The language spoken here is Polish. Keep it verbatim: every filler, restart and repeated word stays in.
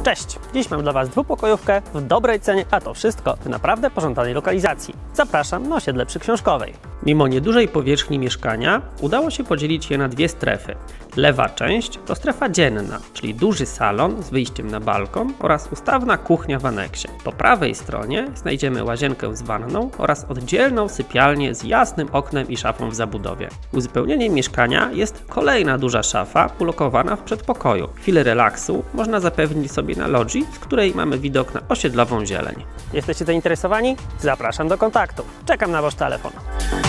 Cześć! Dziś mam dla Was dwupokojówkę w dobrej cenie, a to wszystko w naprawdę pożądanej lokalizacji. Zapraszam na osiedle Przyksiążkowej. Mimo niedużej powierzchni mieszkania udało się podzielić je na dwie strefy. Lewa część to strefa dzienna, czyli duży salon z wyjściem na balkon oraz ustawna kuchnia w aneksie. Po prawej stronie znajdziemy łazienkę z wanną oraz oddzielną sypialnię z jasnym oknem i szafą w zabudowie. Uzupełnieniem mieszkania jest kolejna duża szafa ulokowana w przedpokoju. Chwilę relaksu można zapewnić sobie na lodżii, z której mamy widok na osiedlową zieleń. Jesteście zainteresowani? Zapraszam do kontaktu. Czekam na Wasz telefon.